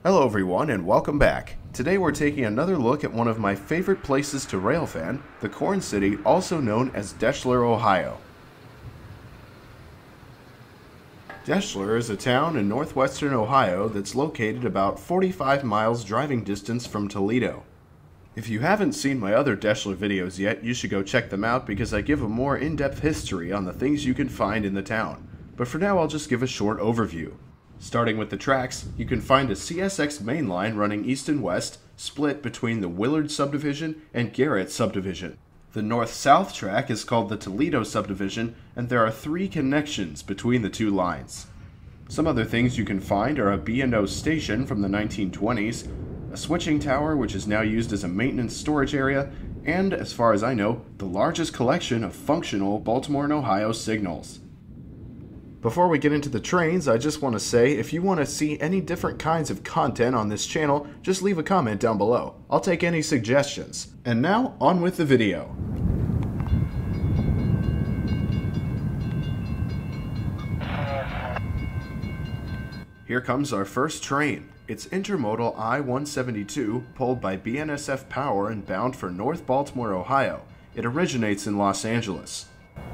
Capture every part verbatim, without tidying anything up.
Hello everyone and welcome back. Today we're taking another look at one of my favorite places to railfan, the Corn City, also known as Deshler, Ohio. Deshler is a town in northwestern Ohio that's located about forty-five miles driving distance from Toledo. If you haven't seen my other Deshler videos yet, you should go check them out because I give a more in-depth history on the things you can find in the town. But for now I'll just give a short overview. Starting with the tracks, you can find a C S X main line running east and west, split between the Willard subdivision and Garrett subdivision. The north-south track is called the Toledo subdivision, and there are three connections between the two lines. Some other things you can find are a B and O station from the nineteen twenties, a switching tower which is now used as a maintenance storage area, and, as far as I know, the largest collection of functional Baltimore and Ohio signals. Before we get into the trains, I just want to say if you want to see any different kinds of content on this channel, just leave a comment down below. I'll take any suggestions. And now, on with the video. Here comes our first train. It's Intermodal I one seventy-two, pulled by B N S F power and bound for North Baltimore, Ohio. It originates in Los Angeles.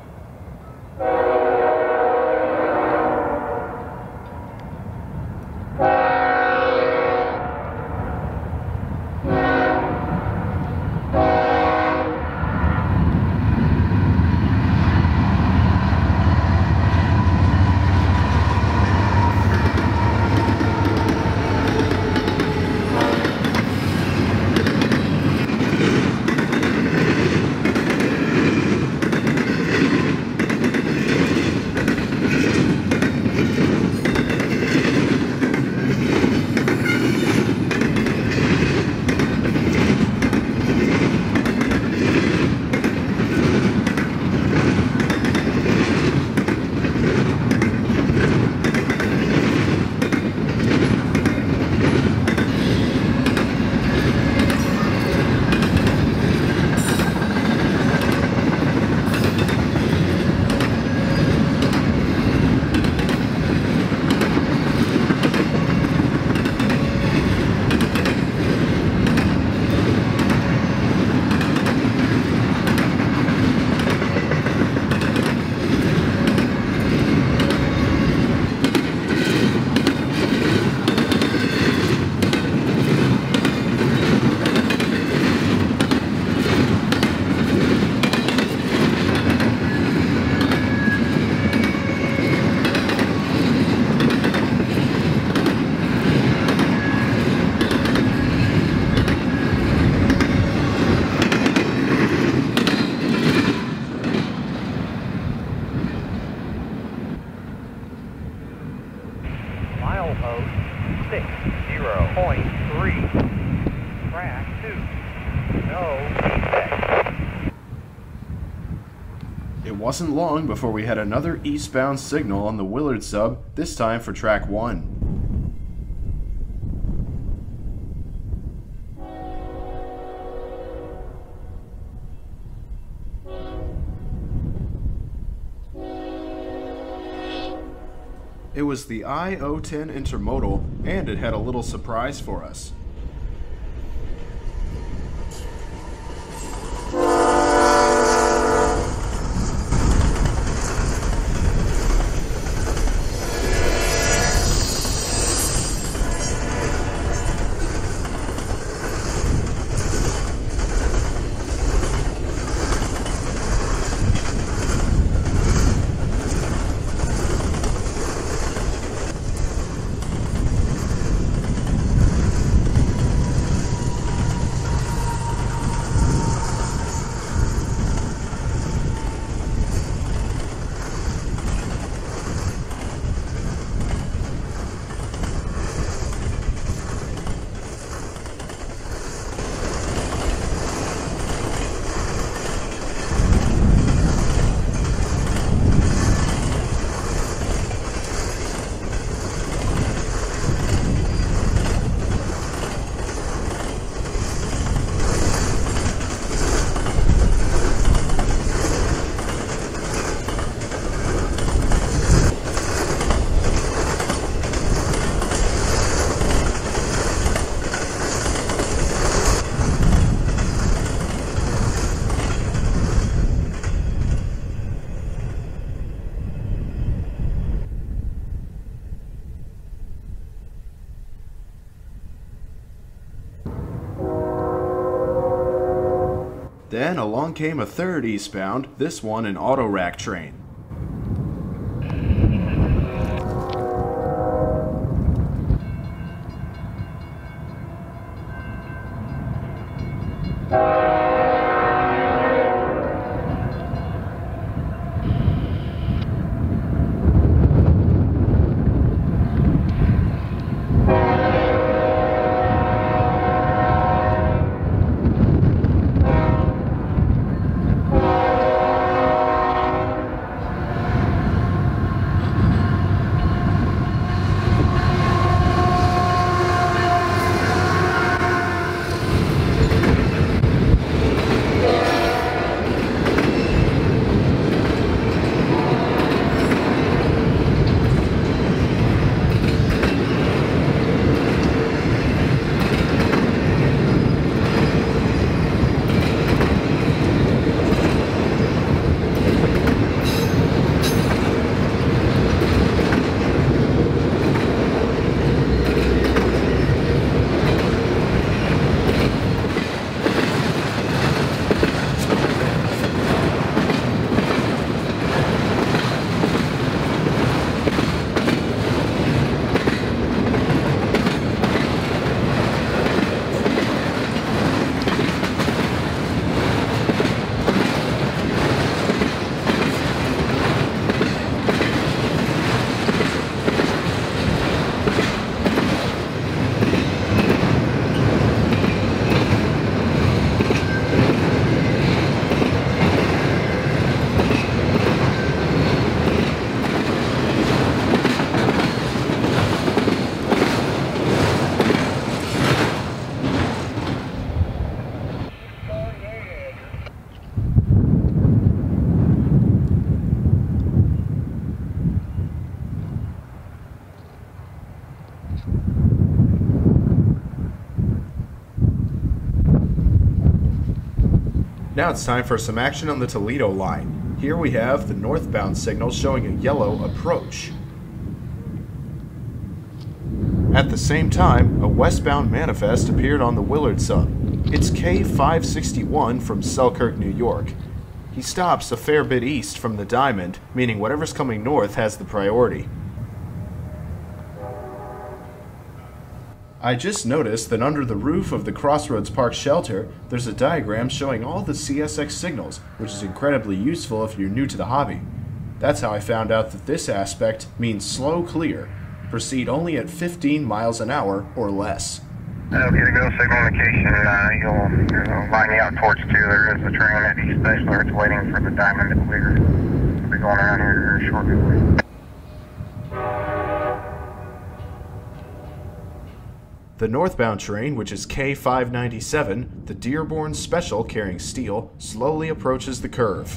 It wasn't long before we had another eastbound signal on the Willard sub, this time for track one. It was the I zero ten Intermodal, and it had a little surprise for us. Then along came a third eastbound, this one an Autorack train. Now it's time for some action on the Toledo line. Here we have the northbound signal showing a yellow approach. At the same time, a westbound manifest appeared on the Willard sub. It's K five sixty-one from Selkirk, New York. He stops a fair bit east from the Diamond, meaning whatever's coming north has the priority. I just noticed that under the roof of the Crossroads Park shelter, there's a diagram showing all the C S X signals, which is incredibly useful if you're new to the hobby. That's how I found out that this aspect means slow clear. Proceed only at fifteen miles an hour or less. Okay to go, signal indication. Uh, you'll, you'll line me out towards two. There is a train at East Deshler. It's waiting for the Diamond to clear. We'll be going around here shortly. The northbound train, which is K five ninety-seven, the Dearborn Special carrying steel, slowly approaches the curve.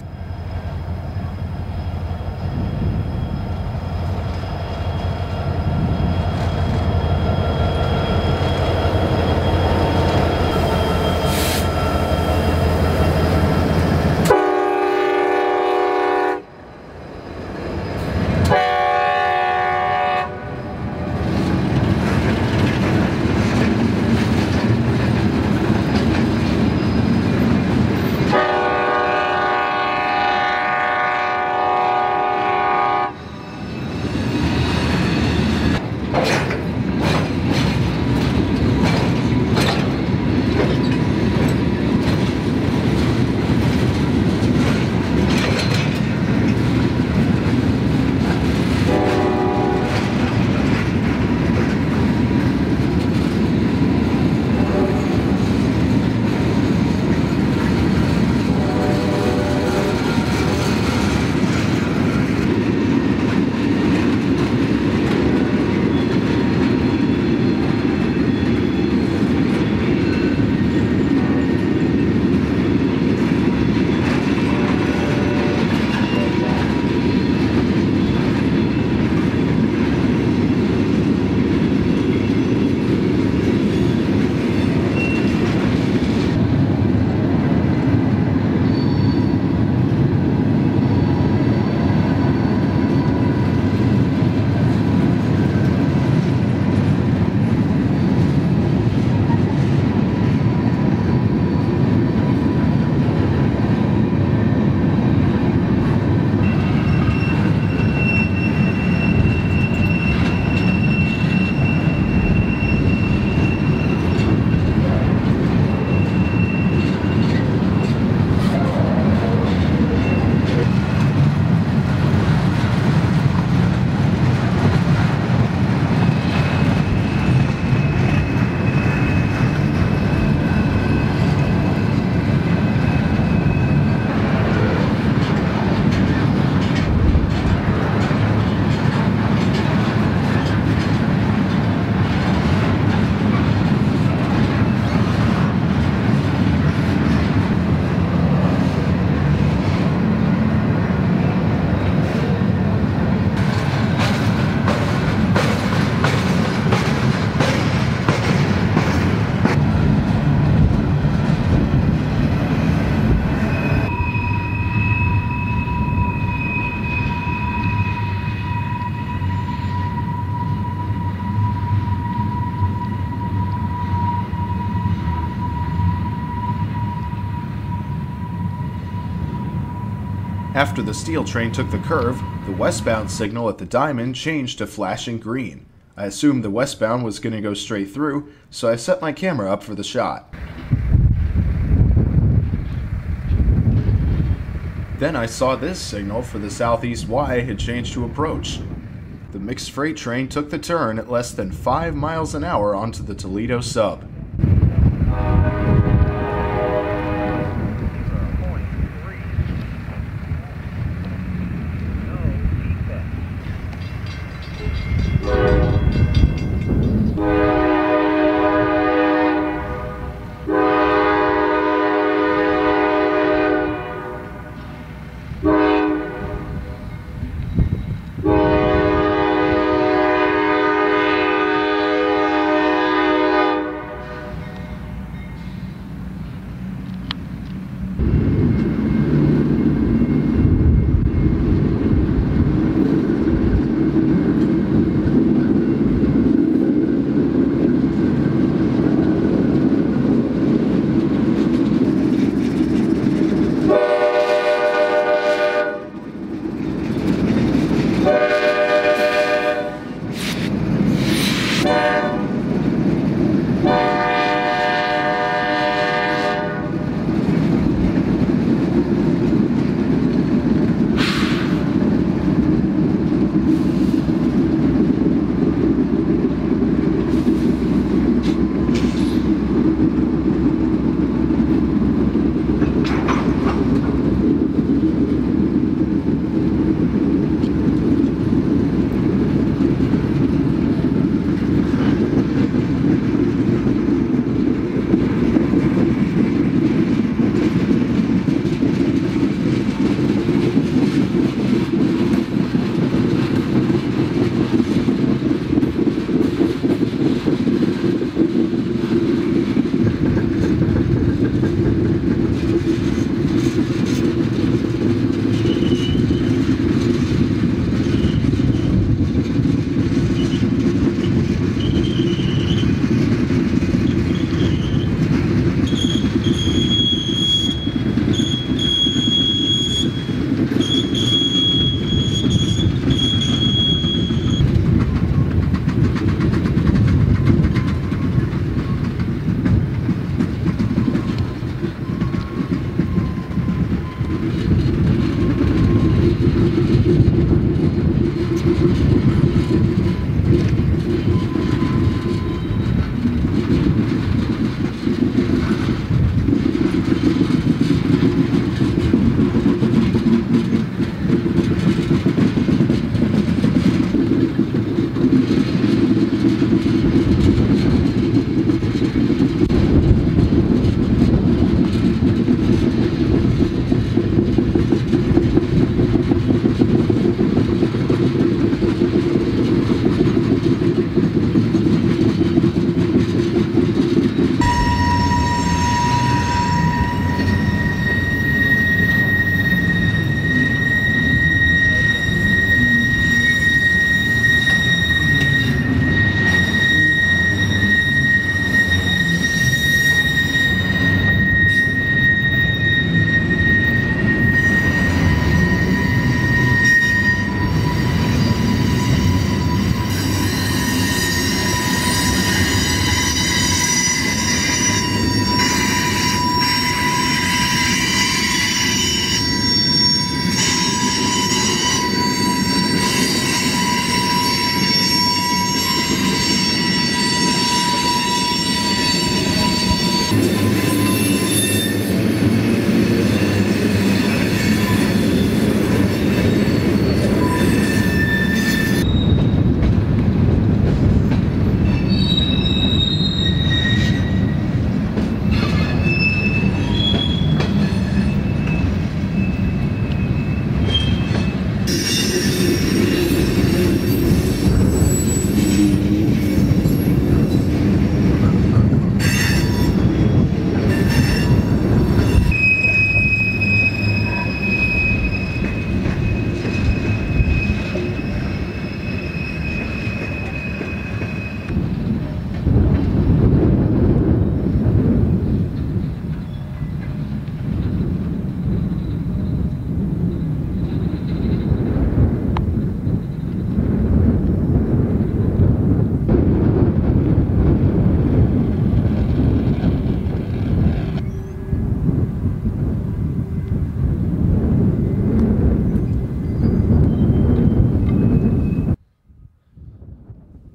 After the steel train took the curve, the westbound signal at the diamond changed to flashing green. I assumed the westbound was going to go straight through, so I set my camera up for the shot. Then I saw this signal for the southeast Y had changed to approach. The mixed freight train took the turn at less than five miles an hour onto the Toledo sub.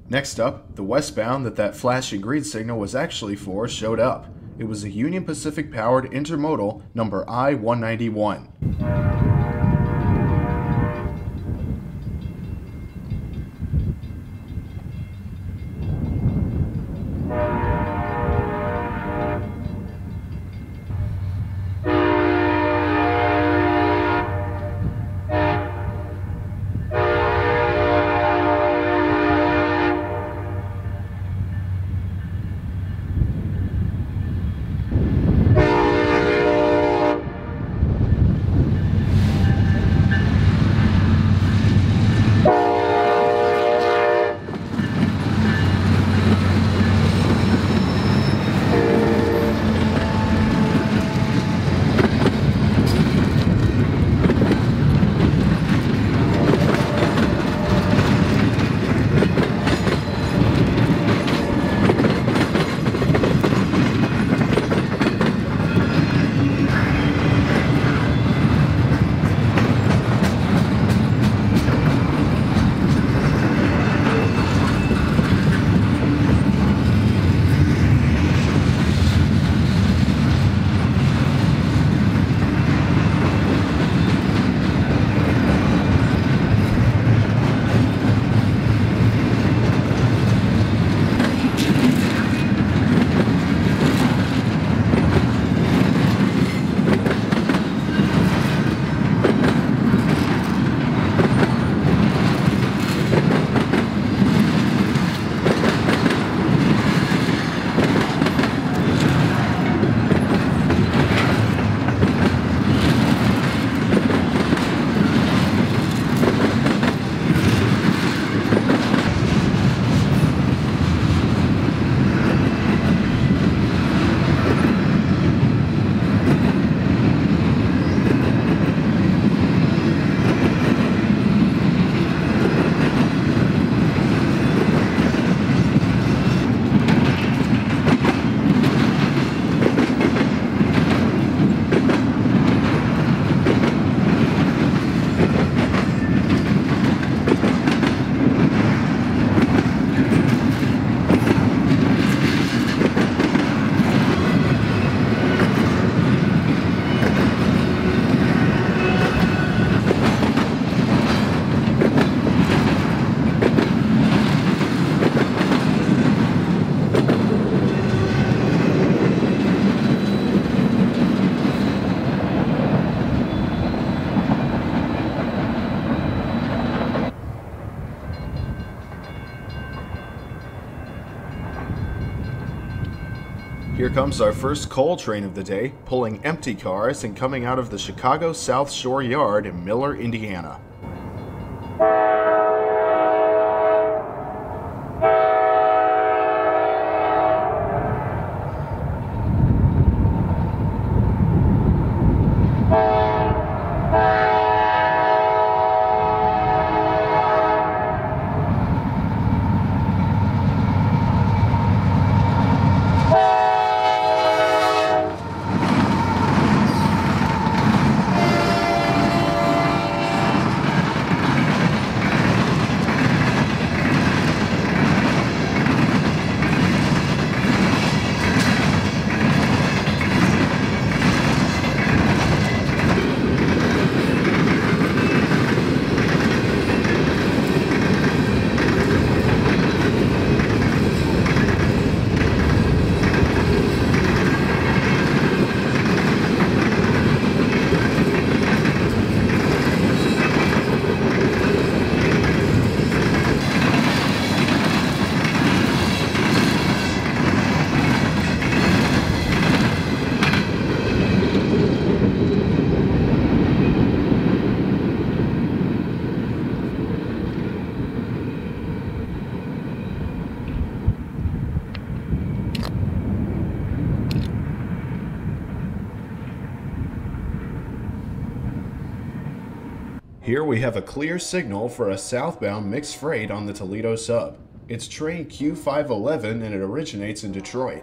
Next up, the westbound that that flashing green signal was actually for showed up. It was a Union Pacific-powered Intermodal number I one ninety-one. Here comes our first coal train of the day, pulling empty cars and coming out of the Chicago South Shore Yard in Miller, Indiana. Here we have a clear signal for a southbound mixed freight on the Toledo sub. It's train Q five eleven and it originates in Detroit.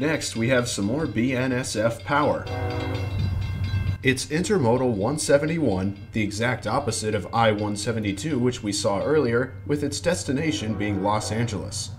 Next, we have some more B N S F power. It's Intermodal one seventy-one, the exact opposite of I one seventy-two, which we saw earlier, with its destination being Los Angeles.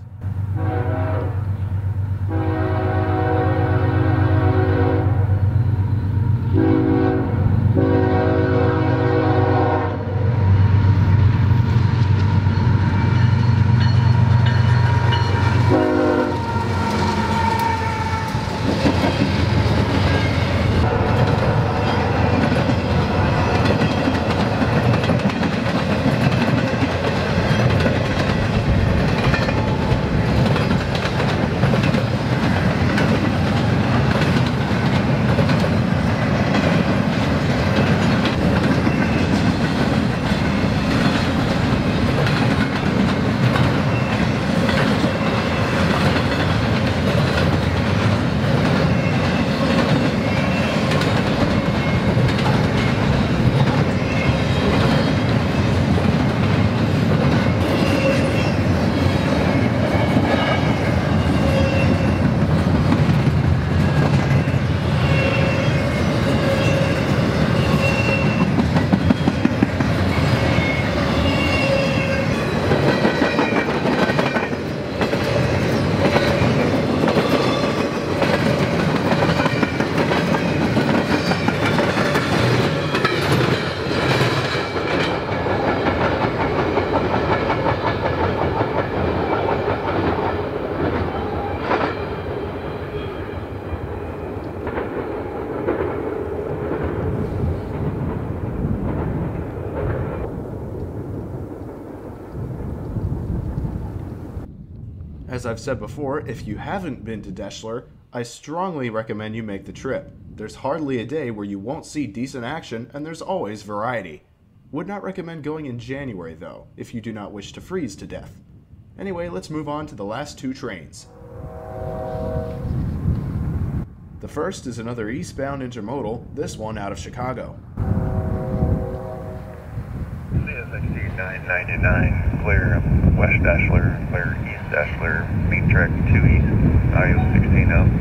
As I've said before, if you haven't been to Deshler, I strongly recommend you make the trip. There's hardly a day where you won't see decent action, and there's always variety. Would not recommend going in January though, if you do not wish to freeze to death. Anyway, let's move on to the last two trains. The first is another eastbound intermodal, this one out of Chicago. C S X nine ninety-nine, clear west Deshler, clear east Deshler, beat track two east, I O sixteen up.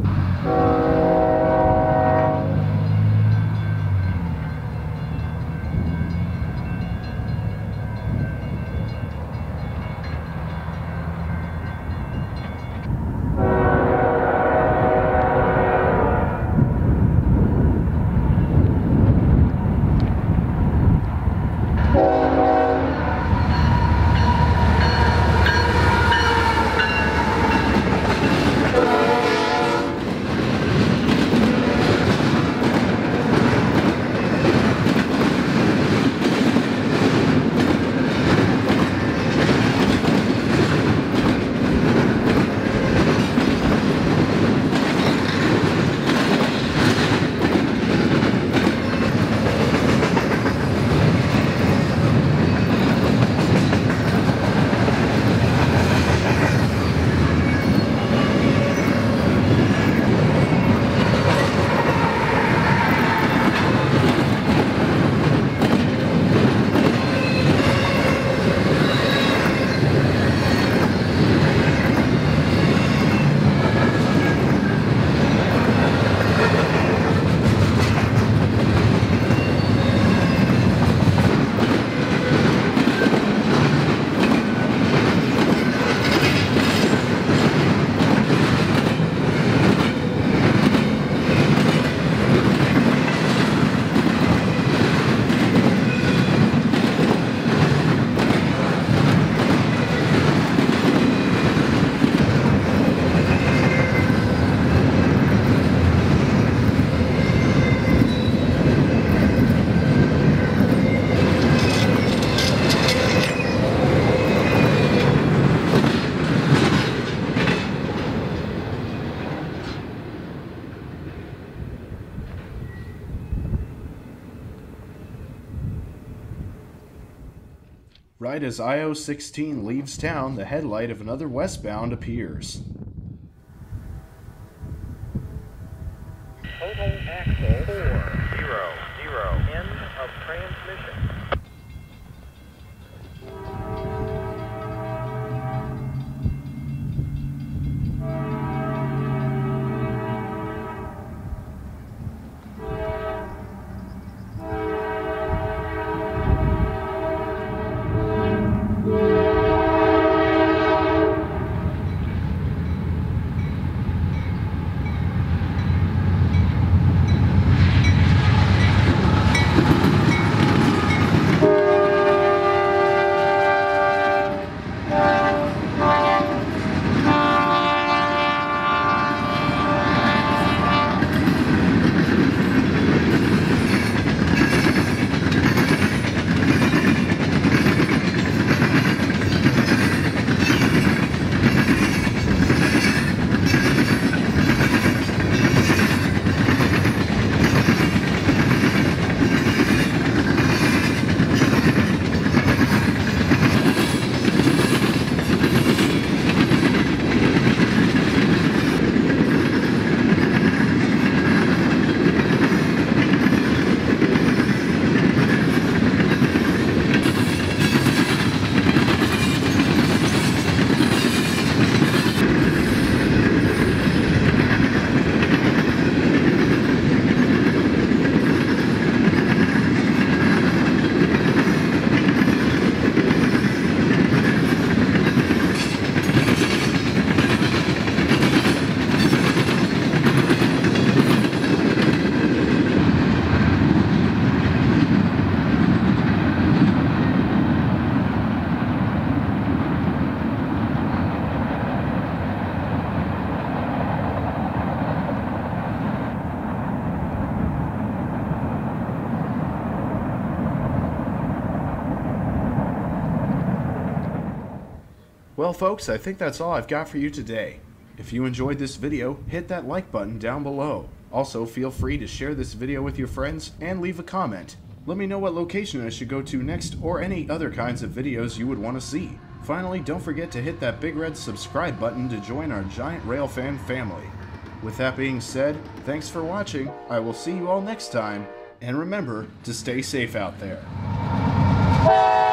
Right as I O sixteen leaves town, the headlight of another westbound appears. Total axle four zero zero. End of transmission. Well folks, I think that's all I've got for you today. If you enjoyed this video, hit that like button down below. Also, feel free to share this video with your friends and leave a comment. Let me know what location I should go to next or any other kinds of videos you would want to see. Finally, don't forget to hit that big red subscribe button to join our giant Railfan family. With that being said, thanks for watching, I will see you all next time, and remember to stay safe out there.